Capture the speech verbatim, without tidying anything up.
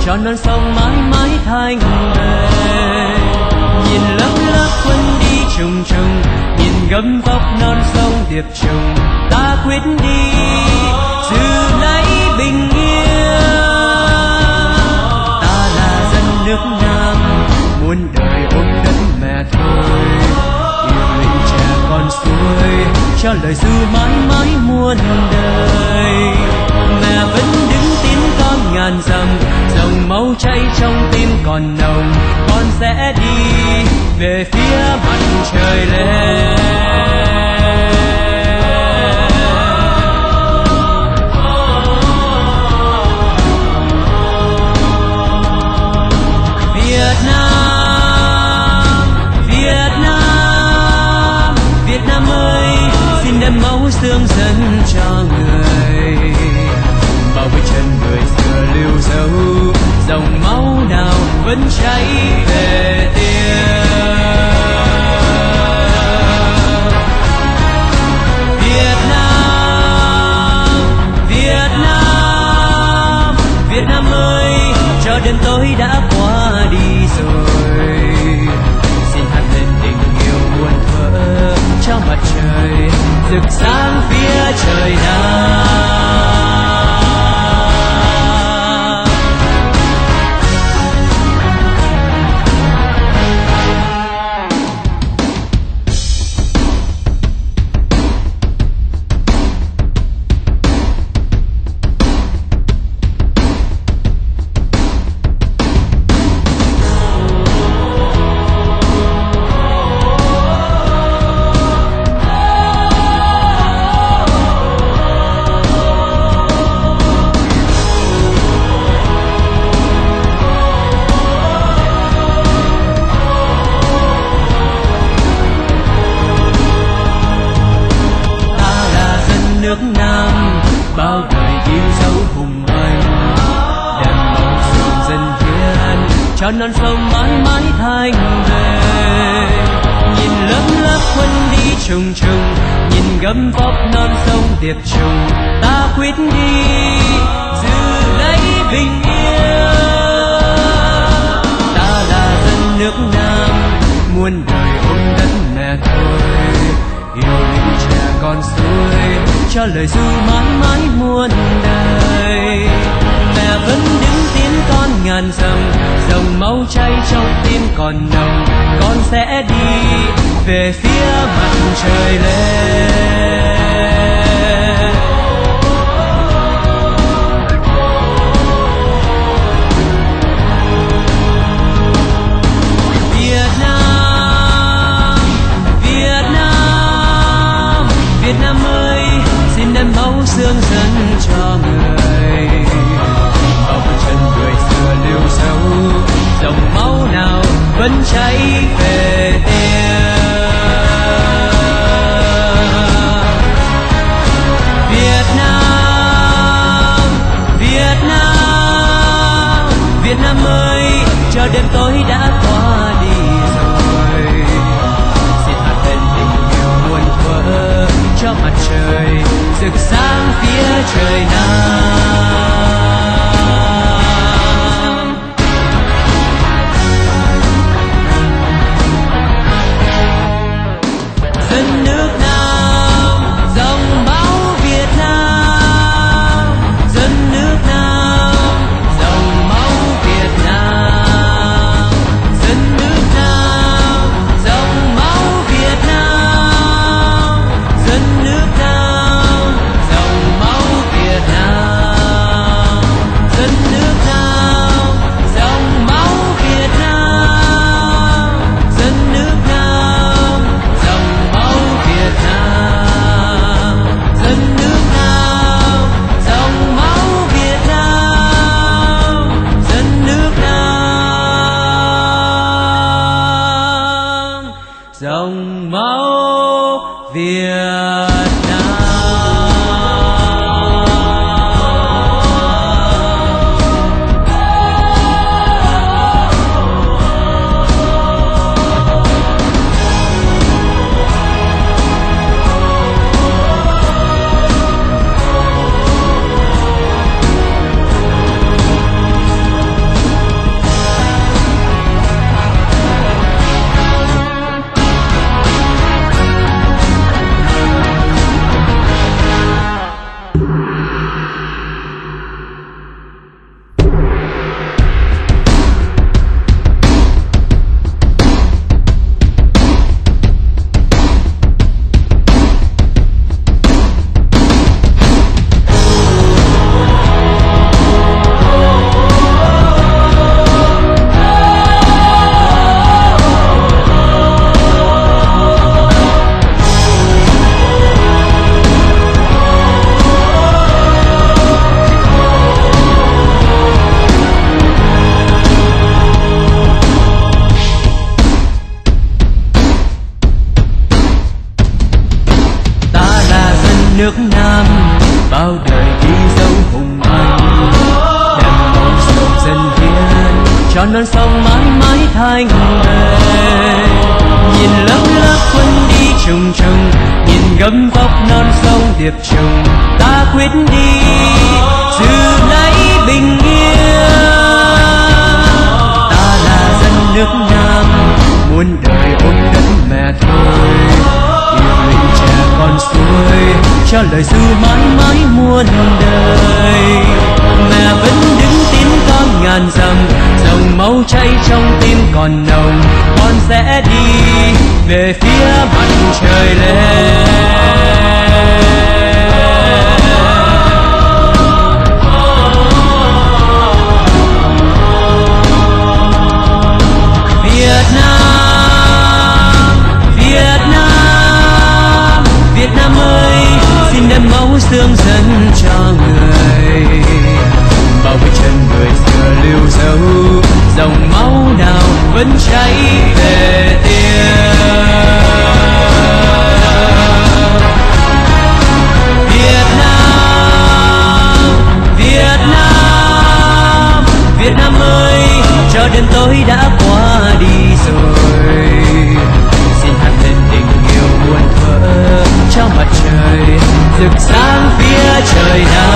cho non sông mãi mãi thanh về. Nhìn lớp lớp quân đi trùng trùng, nhìn gấm vóc non sông điệp trùng, ta quyết đi giữ lấy bình yên. Ta là dân nước Nam, muôn đời ôm đất mẹ thôi, yêu linh trẻ con suối, cho lời ru mãi mãi muôn đời. Mẹ vẫn đứng tín con ngàn dặm, dòng máu chảy trong tim còn nồng, con sẽ đi về phía mặt trời lên. Việt Nam, Việt Nam, Việt Nam ơi, xin đem máu xương dân cho người, bao vết chân người xưa lưu dấu, dòng máu nào vẫn chảy về tiền. Việt Nam, Việt Nam, Việt Nam ơi, cho đêm tối đã qua đi rồi, xin hát lên tình yêu muôn thuở, cho mặt trời rực sáng phía trời Nam. Nước Nam bao đời yêu dấu hùng anh, đem mong sương dân hiến cho non sông mãi mãi thanh về. Nhìn lớp lớp quân đi trùng trùng, nhìn gấm vóc non sông điệp trùng, ta quyết đi giữ lấy bình yên. Ta là dân nước Nam, muôn đời ôm đất mẹ thôi, yêu linh trẻ con suối, cho lời ru mãi mãi muôn đời. Mẹ vẫn đứng tiến con ngàn dặm, dòng máu chảy trong tim còn nồng, con sẽ đi về phía mặt trời lên. Việt Nam, Việt Nam, Việt Nam ơi, xin đem máu xương dân cho người, bao vết chân người xưa lưu dấu, dòng máu nào vẫn chảy về tiền. cho non sông mãi mãi thành người. Nhìn lấp lấp quân đi trùng trùng, nhìn gấm vóc non sông điệp trùng, ta quyết đi giữ lấy bình yên. Ta là dân nước Nam, muôn đời ôm đất mẹ thôi, yêu linh trẻ con suối, cho lời ru mãi mãi muôn đời. Mẹ vẫn đứng tín con ngàn dặm, dòng máu cháy trong tim còn nồng, con sẽ đi về phía mặt trời lên. Việt Nam, Việt Nam, Việt Nam ơi, xin đem máu xương dân cho người, bao vết chân người xưa lưu dấu, dòng máu nào vẫn cháy về tiền. Việt Nam, Việt Nam, Việt Nam ơi, cho đêm tối đã qua đi rồi, xin hát lên tình yêu muôn thuở cho mặt trời rực sáng phía trời Nam.